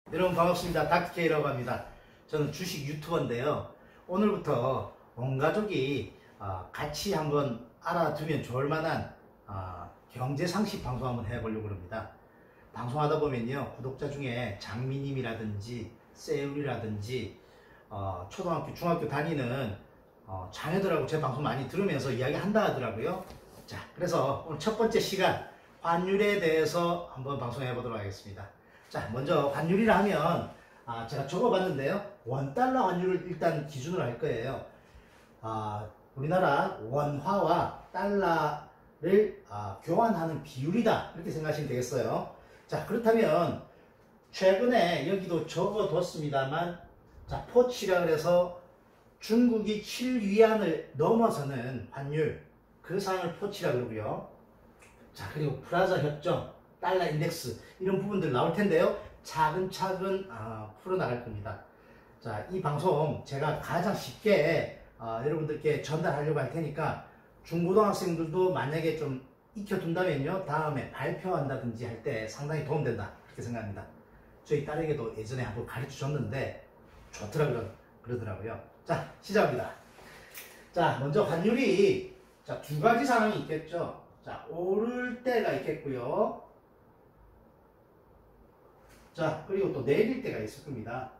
여러분 반갑습니다. 닥터케이라고 합니다. 저는 주식 유튜버인데요. 오늘부터 온 가족이 같이 한번 알아두면 좋을 만한 경제 상식 방송 한번 해보려고 합니다. 방송하다 보면요, 구독자 중에 장미님이라든지 세율이라든지 초등학교, 중학교 다니는 자녀들하고 제 방송 많이 들으면서 이야기한다 하더라고요. 자, 그래서 오늘 첫 번째 시간 환율에 대해서 한번 방송해 보도록 하겠습니다. 자, 먼저 환율이라 하면 제가 적어봤는데요, 원달러 환율을 일단 기준으로 할 거예요. 우리나라 원화와 달러를 교환하는 비율이다, 이렇게 생각하시면 되겠어요. 자, 그렇다면 최근에 여기도 적어뒀습니다만, 자, 포치라 그래서 중국이 7위안을 넘어서는 환율, 그 사항을 포치라 그러고요. 자, 그리고 프라자 협정, 달러 인덱스, 이런 부분들 나올 텐데요. 차근차근 풀어나갈 겁니다. 자, 이 방송 제가 가장 쉽게 여러분들께 전달하려고 할 테니까 중고등학생들도 만약에 좀 익혀둔다면요, 다음에 발표한다든지 할 때 상당히 도움된다, 그렇게 생각합니다. 저희 딸에게도 예전에 한번 가르쳐 줬는데 좋더라 그러더라고요. 자, 시작합니다. 자, 먼저 환율이 두 가지 상황이 있겠죠. 자, 오를 때가 있겠고요. 자, 그리고 또 내릴 때가 있을 겁니다.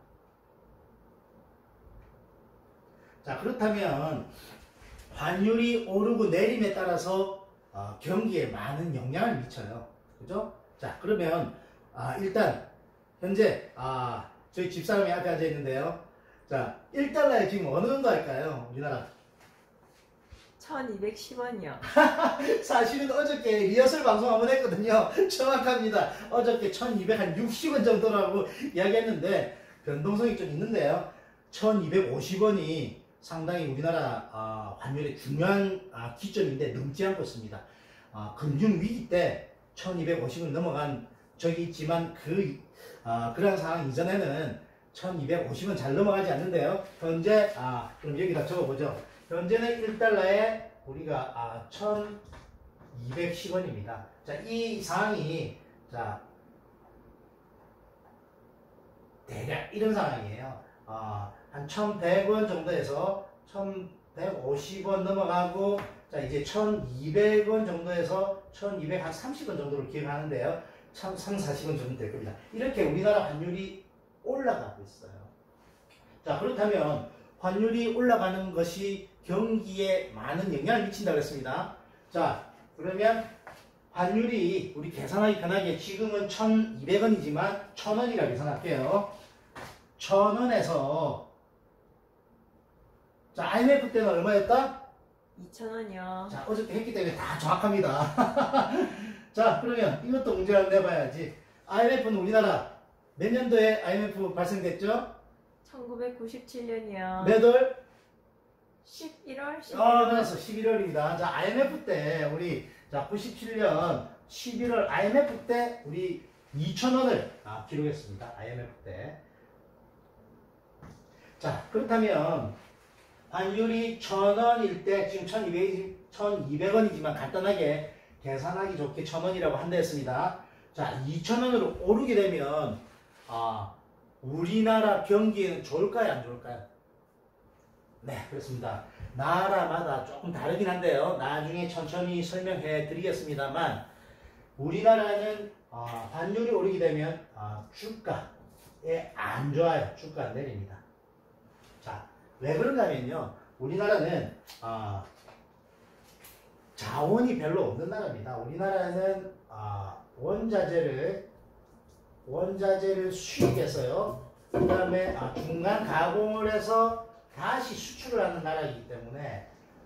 자, 그렇다면 환율이 오르고 내림에 따라서 경기에 많은 영향을 미쳐요. 그죠? 자, 그러면 일단 현재 저희 집사람이 앞에 앉아 있는데요. 자, 1달러에 지금 어느 정도 할까요? 우리나라 1210원이요. 사실은 어저께 리허설 방송 한번 했거든요. 정확합니다. 어저께 1260원 정도라고 이야기했는데 변동성이 좀 있는데요. 1250원이 상당히 우리나라 환율의 중요한 기점인데 넘지 않고 있습니다. 금융위기 때 1250원 넘어간 적이 있지만 그러한 상황 이전에는 1250원 잘 넘어가지 않는데요. 현재 그럼 여기다 적어보죠. 현재는 1달러에 우리가 1210원입니다. 자, 이 상황이 대략 이런 상황이에요. 한 1100원 정도에서 1150원 넘어가고, 자, 이제 1200원 정도에서 1230원 정도를 기억하는데요. 3040원 정도 될 겁니다. 이렇게 우리나라 환율이 올라가고 있어요. 자, 그렇다면 환율이 올라가는 것이 경기에 많은 영향을 미친다고 했습니다. 자, 그러면 환율이 우리 계산하기 편하게 지금은 1200원이지만 1000원이라 계산할게요. 1000원에서 자, IMF 때는 얼마였다? 2000원이요. 자, 어저께 했기 때문에 다 정확합니다. 자, 그러면 이것도 문제를 내봐야지. IMF는 우리나라 몇 년도에 IMF 발생됐죠? 1997년이요. 몇 월? 11월? 그래서 11월입니다. 자, IMF 때 우리 97년 11월 IMF 때 우리 2,000원을 기록했습니다. IMF 때. 자, 그렇다면 환율이 1,000원일 때 지금 1,200원이지만 간단하게 계산하기 좋게 1,000원이라고 한다 했습니다. 자, 2,000원으로 오르게 되면 우리나라 경기에는 좋을까요, 안 좋을까요? 네, 그렇습니다. 나라마다 조금 다르긴 한데요. 나중에 천천히 설명해 드리겠습니다만, 우리나라는 환율이 오르게 되면 주가에 안 좋아요. 주가 내립니다. 자, 왜 그런가 하면요, 우리나라는 자원이 별로 없는 나라입니다. 우리나라는 원자재를 수입해서요, 그 다음에 중간 가공을 해서 다시 수출을 하는 나라이기 때문에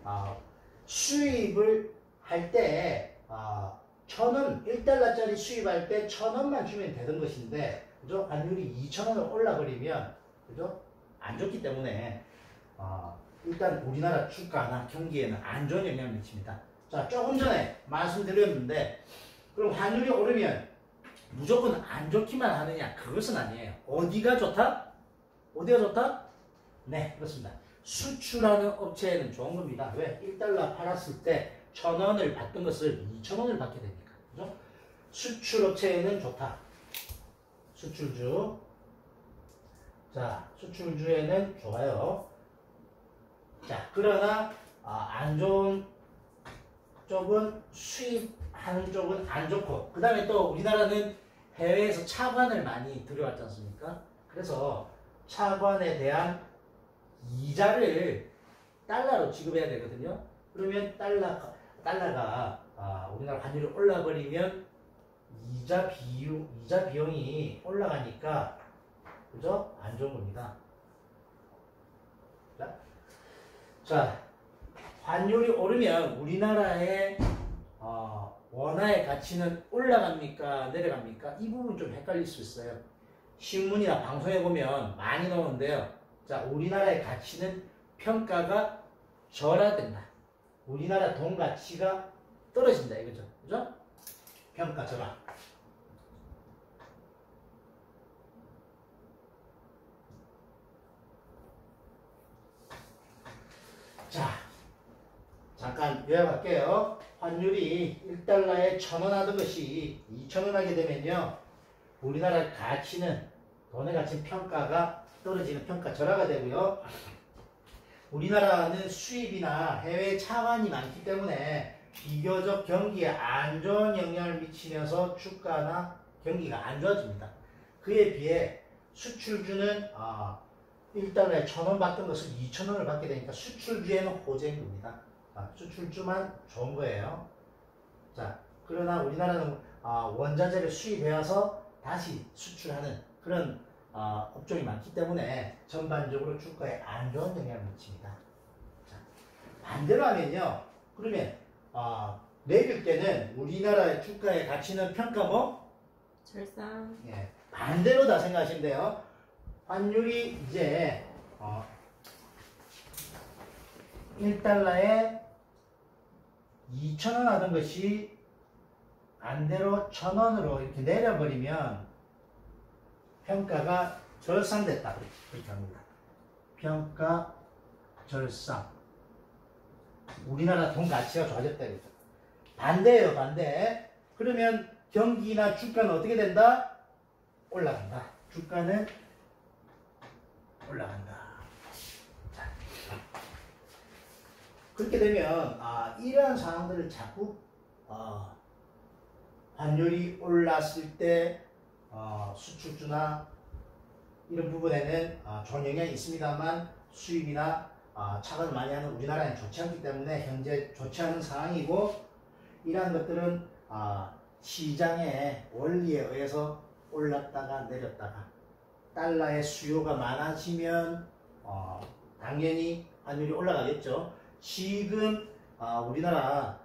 수입을 할 때 1,000원, 1달러짜리 수입할 때 1,000원만 주면 되는 것인데, 그죠? 환율이 2,000원을 올라버리면, 그죠? 안 좋기 때문에 일단 우리나라 주가나 경기에는 안 좋은 영향을 미칩니다. 자, 조금 전에 말씀드렸는데, 그럼 환율이 오르면 무조건 안 좋기만 하느냐? 그것은 아니에요. 어디가 좋다? 어디가 좋다? 네, 그렇습니다. 수출하는 업체에는 좋은 겁니다. 왜? 1달러 팔았을 때 1,000원을 받던 것을 2,000원을 받게 되니까. 그죠? 수출 업체에는 좋다. 수출주. 자, 수출주에는 좋아요. 자, 그러나 안 좋은 쪽은 수입하는 쪽은 안 좋고, 그 다음에 또 우리나라는 해외에서 차관을 많이 들여왔지 않습니까? 그래서 차관에 대한 이자를 달러로 지급해야 되거든요. 그러면 달러가 우리나라 환율이 올라버리면 이자 비용이 올라가니까, 그죠? 안 좋은 겁니다. 자, 환율이 오르면 우리나라의 원화의 가치는 올라갑니까? 내려갑니까? 이 부분 좀 헷갈릴 수 있어요. 신문이나 방송에 보면 많이 나오는데요. 자, 우리나라의 가치는 평가가 절하된다. 우리나라 돈 가치가 떨어진다 이거죠. 그죠? 평가 절하. 자, 잠깐 요약할게요. 환율이 1달러에 1,000원 하던 것이 2,000원 하게 되면요, 우리나라 가치는, 돈의 가치 평가가 떨어지는 평가 절하가 되고요. 우리나라는 수입이나 해외 차관이 많기 때문에 비교적 경기에 안 좋은 영향을 미치면서 주가나 경기가 안 좋아집니다. 그에 비해 수출주는 1달러에 1,000원 받던 것을 2,000원을 받게 되니까 수출주에는 호재인 겁니다. 수출주만 좋은 거예요. 자, 그러나 우리나라는 원자재를 수입해와서 다시 수출하는 그런 업종이 많기 때문에 전반적으로 주가에 안 좋은 영향을 미칩니다. 자, 반대로 하면요, 그러면 내릴 때는 우리나라의 주가의 가치는 평가 절상. 예, 반대로 다 생각하시면 돼요. 환율이 이제 1달러에 2,000원 하던 것이 반대로 1,000원으로 이렇게 내려버리면 평가가 절상됐다. 그렇게 합니다. 평가 절상. 우리나라 돈 가치가 좋아졌다. 이거죠. 반대예요, 반대. 그러면 경기나 주가는 어떻게 된다? 올라간다. 주가는 올라간다. 자, 그렇게 되면 이러한 상황들을 자꾸 환율이 올랐을 때 수출주나 이런 부분에는 좋은 영향이 있습니다만 수입이나 차관을 많이 하는 우리나라는 좋지 않기 때문에 현재 좋지 않은 상황이고, 이러한 것들은 시장의 원리에 의해서 올랐다가 내렸다가, 달러의 수요가 많아지면 당연히 환율이 올라가겠죠. 지금 우리나라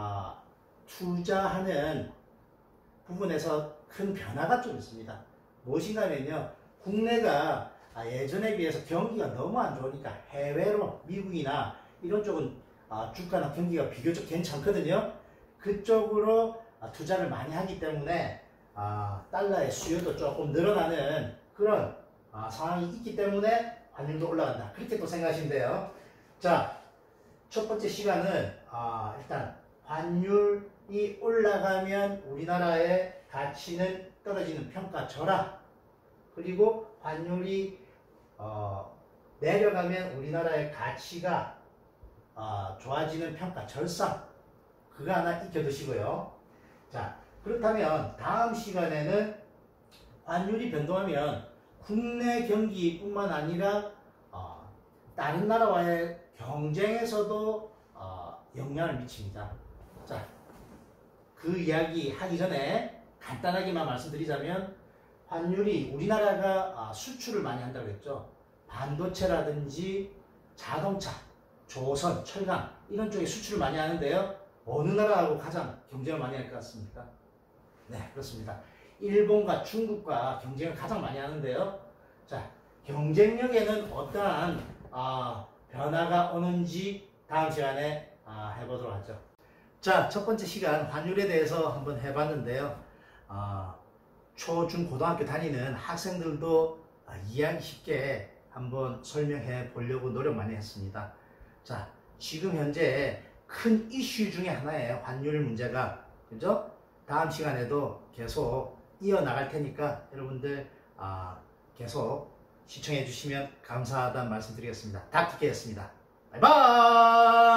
투자하는 부분에서 큰 변화가 좀 있습니다. 무엇인가면요, 국내가 예전에 비해서 경기가 너무 안 좋으니까 해외로 미국이나 이런 쪽은 주가나 경기가 비교적 괜찮거든요. 그쪽으로 투자를 많이 하기 때문에 달러의 수요도 조금 늘어나는 그런 상황이 있기 때문에 환율도 올라간다. 그렇게 또 생각하시면 돼요. 자, 첫 번째 시간은 일단 환율이 올라가면 우리나라의 가치는 떨어지는 평가 절하, 그리고 환율이 내려가면 우리나라의 가치가 좋아지는 평가 절상, 그거 하나 익혀두시고요. 자, 그렇다면 다음 시간에는 환율이 변동하면 국내 경기뿐만 아니라 다른 나라와의 경쟁에서도 영향을 미칩니다. 자, 그 이야기 하기 전에 간단하게만 말씀드리자면, 환율이 우리나라가 수출을 많이 한다고 했죠. 반도체라든지 자동차, 조선, 철강 이런 쪽에 수출을 많이 하는데요. 어느 나라하고 가장 경쟁을 많이 할 것 같습니까? 네, 그렇습니다. 일본과 중국과 경쟁을 가장 많이 하는데요. 자, 경쟁력에는 어떠한 변화가 오는지 다음 시간에 해보도록 하죠. 자, 첫 번째 시간 환율에 대해서 한번 해봤는데요. 초, 중, 고등학교 다니는 학생들도 이해하기 쉽게 한번 설명해 보려고 노력 많이 했습니다. 자, 지금 현재 큰 이슈 중에 하나예요. 환율 문제가. 그죠? 다음 시간에도 계속 이어나갈 테니까 여러분들 계속 시청해 주시면 감사하다는 말씀 드리겠습니다. 닥터케였습니다. 바이바이.